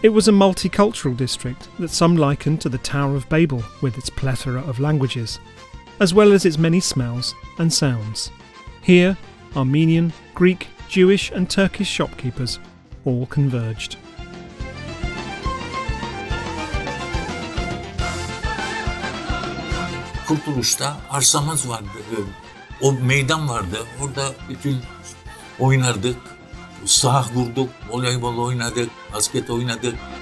It was a multicultural district that some likened to the Tower of Babel with its plethora of languages, as well as its many smells and sounds. Here, Armenian, Greek, Jewish and Turkish shopkeepers all converged. Kurtuluş'ta arsamız vardı. O meydan vardı. Orada bütün oynardık. Saha kurduk, voleybol oynadık, basket oynadık.